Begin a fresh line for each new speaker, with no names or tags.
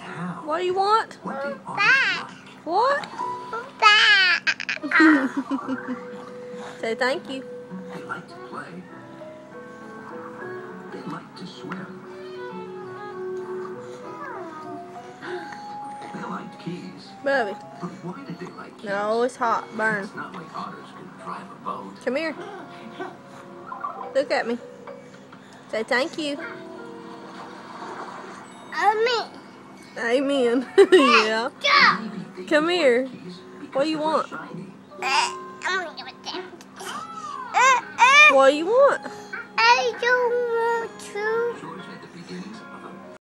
how?
What do you want?
What did otters
Back.
like?
What?
Back.
Say thank you.
They like to play. They like to swim. They liked keys.
Bubby.
But why did they like keys?
No, it's hot. Burn.
It's not like otters could drive a boat.
Come here. Look at me. Say thank you. Amen. Yeah.
Maybe they
Come
just
here.
like keys
What do you
because
want?
they were shiny.
I'm gonna give it them.
What do you want?
I don't want to.
George